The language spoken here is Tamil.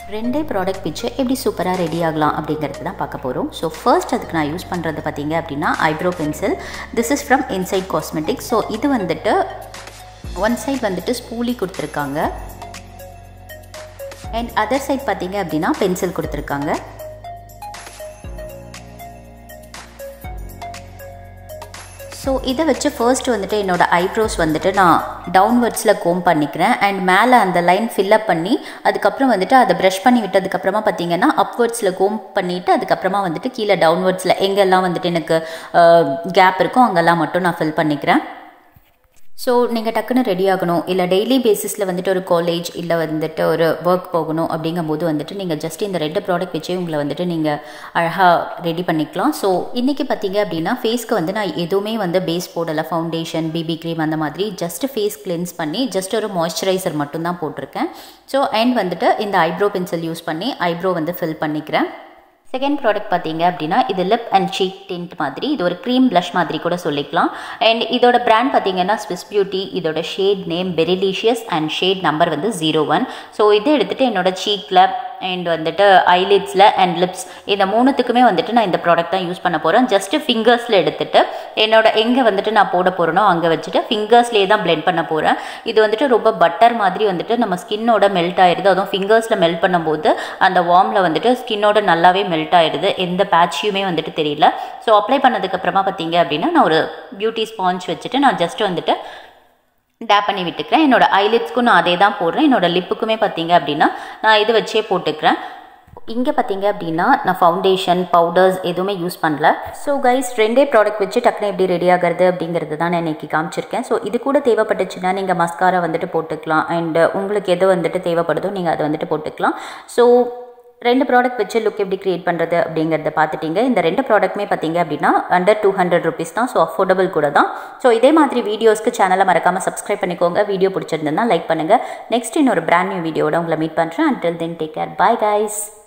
ரெண்டே ப்ராடக்ட் வச்சு எப்படி சூப்பராக ரெடி ஆகலாம் அப்படிங்கிறது தான் பார்க்க போகிறோம். ஸோ ஃபர்ஸ்ட் அதுக்கு நான் யூஸ் பண்ணுறது பார்த்தீங்க அப்படின்னா eyebrow pencil. This is from inside cosmetics. So இது வந்துட்டு ஒன் சைட் வந்துட்டு ஸ்பூலி கொடுத்துருக்காங்க அண்ட் அதர் சைட் பார்த்தீங்க அப்படின்னா பென்சில் கொடுத்துருக்காங்க. ஸோ இதை வச்சு ஃபர்ஸ்ட் வந்துட்டு என்னோடய ஐப்ரோஸ் வந்துட்டு நான் டவுன்வர்ட்ஸில் கோம் பண்ணிக்கிறேன் அண்ட் மேலே அந்த லைன் ஃபில்லப் பண்ணி அதுக்கப்புறம் வந்துட்டு அதை ப்ரஷ் பண்ணி விட்டதுக்கப்புறமா பார்த்தீங்கன்னா அப்வர்ட்ஸில் கோம் பண்ணிவிட்டு அதுக்கப்புறமா வந்துட்டு கீழே டவுன்வர்ட்ஸில் எங்கெல்லாம் வந்துட்டு எனக்கு கேப் இருக்கோ அங்கெல்லாம் மட்டும் நான் ஃபில் பண்ணிக்கிறேன். ஸோ நீங்கள் டக்குன்னு ரெடி ஆகணும், இல்லை டெய்லி பேசிஸில் வந்துட்டு ஒரு காலேஜ் இல்லை வந்துட்டு ஒரு ஒர்க் போகணும் அப்படிங்கும்போது வந்துட்டு நீங்கள் ஜஸ்ட் இந்த ரெண்டு ப்ராடக்ட் வச்சே உங்களை வந்துட்டு நீங்கள் அழகாக ரெடி பண்ணிக்கலாம். ஸோ இன்றைக்கி பார்த்தீங்க அப்படின்னா ஃபேஸ்க்கு வந்து நான் எதுவுமே வந்து பேஸ் போடலை, ஃபவுண்டேஷன் பிபி க்ரீம் அந்த மாதிரி ஜஸ்ட் ஃபேஸ் கிளென்ஸ் பண்ணி ஜஸ்ட் ஒரு மாய்ஸ்சரைசர் மட்டும்தான் போட்டிருக்கேன். ஸோ அண்ட் வந்துட்டு இந்த ஐப்ரோ பென்சில் யூஸ் பண்ணி ஐப்ரோ வந்து ஃபில் பண்ணிக்கிறேன். செகண்ட் ப்ராடக்ட் பார்த்தீங்க அப்படின்னா இது லிப் அண்ட் சீக் டிண்ட் மாதிரி, இது ஒரு க்ரீம் ப்ளஷ் மாதிரி கூட சொல்லிக்கலாம். அண்ட் இதோட பிராண்ட் பார்த்தீங்கன்னா ஸ்விஸ் பியூட்டி. இதோட shade name berrylicious and shade number வந்து 01. ஸோ இதை எடுத்துகிட்டு என்னோட சீக்கில் அண்ட் வந்துட்டு ஐலிட்ஸில் அண்ட் லிப்ஸ் இந்த மூணுத்துக்குமே வந்துட்டு நான் இந்த ப்ராடக்ட் தான் யூஸ் பண்ண போகிறேன். ஜஸ்ட்டு ஃபிங்கர்ஸில் எடுத்துகிட்டு என்னோட எங்கே வந்துட்டு நான் போட போகிறேனோ அங்கே வச்சுட்டு ஃபிங்கர்ஸ்லேயே தான் பிளெண்ட் பண்ண போகிறேன். இது வந்துட்டு ரொம்ப பட்டர் மாதிரி வந்துட்டு நம்ம ஸ்கின்னோட மெல்ட் ஆயிடுது. அதுவும் ஃபிங்கர்ஸில் மெல்ட் பண்ணும்போது அந்த வார்மில் வந்துட்டு ஸ்கின்னோட நல்லாவே மெல்ட் ஆயிடுது, எந்த பேட்சியுமே வந்துட்டு தெரியல. ஸோ அப்ளை பண்ணதுக்கப்புறமா பார்த்தீங்க அப்படின்னா நான் ஒரு பியூட்டி ஸ்பாஞ்ச் வச்சுட்டு நான் ஜஸ்ட் வந்துட்டு டேப் பண்ணி விட்டுக்கிறேன். என்னோட ஐலிட்ஸ்க்கும் நான் அதே தான் போடுறேன். என்னோட லிப்புக்குமே பார்த்தீங்க அப்படின்னா நான் இது வச்சே போட்டுக்கிறேன். இங்கே பார்த்தீங்க அப்படின்னா நான் ஃபவுண்டேஷன் பவுடர்ஸ் எதுவுமே யூஸ் பண்ணல. ஸோ கைஸ் ரெண்டே ப்ராடக்ட் வச்சு டக்குனு எப்படி ரெடி ஆகிறது அப்படிங்கிறது தான் நான் இன்றைக்கி காமிச்சிருக்கேன். ஸோ இது கூட தேவைப்பட்டுச்சுன்னா நீங்கள் மஸ்காரா வந்துட்டு போட்டுக்கலாம் அண்ட் உங்களுக்கு எது வந்துட்டு தேவைப்படுதோ நீங்கள் அதை வந்துட்டு போட்டுக்கலாம். ஸோ ரெண்டு ப்ராடக்ட் வச்சு லுக் எப்படி க்ரியேட் பண்ணுறது அப்படிங்கிறத பார்த்துட்டிங்க. இந்த ரெண்டு ப்ராடக்ட்டுமே பார்த்தீங்க அப்படின்னா அண்டர் 200 rupees தான். ஸோ அஃபோர்டபுள் கூட தான். ஸோ இதே மாதிரி வீடியோஸ்க்கு சேனலை மறக்காமல் சப்ஸ்கிரைப் பண்ணிக்கோங்க. வீடியோ பிடிச்சிருந்ததுன்னா லைக் பண்ணுங்கள். நெக்ஸ்ட் இன்னொரு பிராண்ட் நியூ வீடியோட உங்களை மீட் பண்ணுறேன். Until then take care. Bye guys.